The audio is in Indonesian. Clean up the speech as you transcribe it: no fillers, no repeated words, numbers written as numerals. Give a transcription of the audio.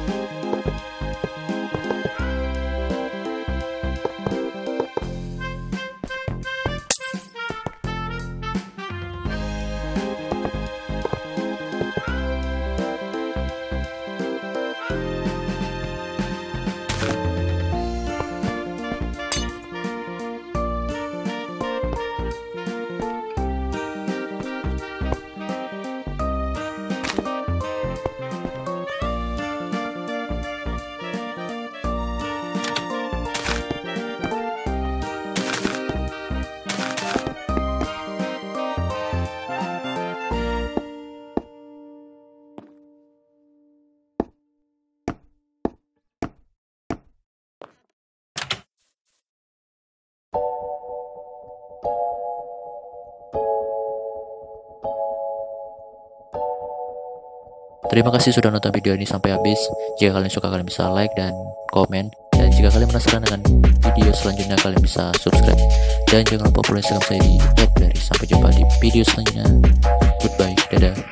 Terima kasih sudah nonton video ini sampai habis. Jika kalian suka, kalian bisa like dan komen. Dan jika kalian penasaran dengan video selanjutnya, kalian bisa subscribe. Dan jangan lupa follow Instagram saya di @dari. Sampai jumpa di video selanjutnya. Goodbye, dadah.